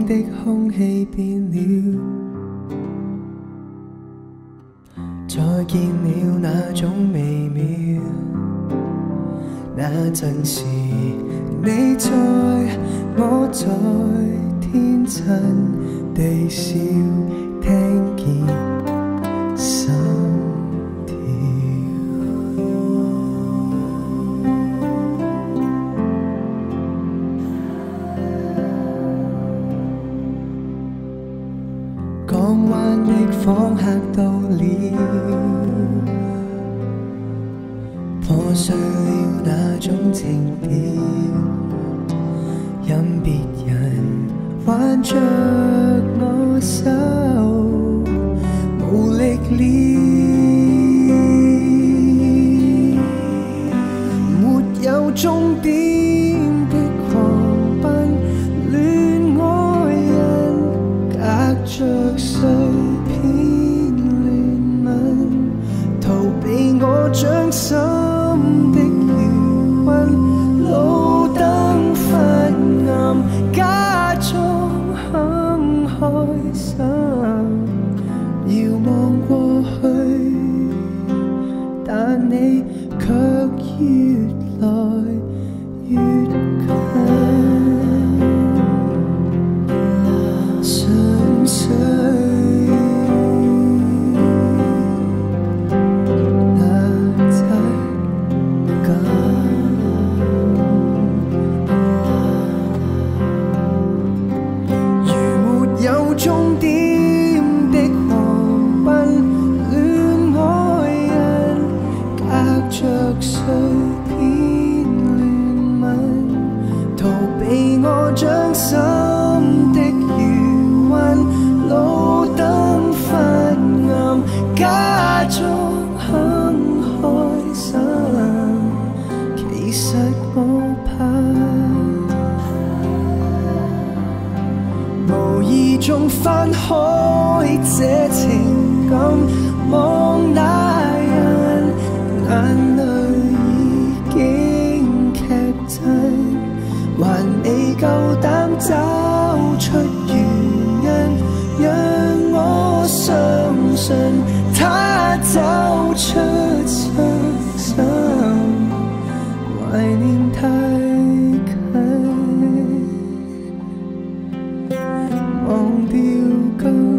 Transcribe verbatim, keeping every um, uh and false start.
的空氣變了，再見了那種微妙。那陣時你在，我在天真地笑，聽見心跳。港灣的訪客到了，破碎了那種情調，任別人挽着我手，無力了，沒有終點的狂奔，戀愛人隔着碎片亂吻，逃避我掌心的餘溫，路燈昏暗，假裝很開心，遙望過去，但你卻越來越近，純粹終點的狂奔，戀愛人隔着碎片亂吻，逃避我掌心的餘溫，路燈昏暗，假裝很開心，其實我怕無意中翻開這情感，望那人眼淚已經劇震，還未夠膽找出原因，讓我相信他走出傷心，懷念太近，忘掉舊。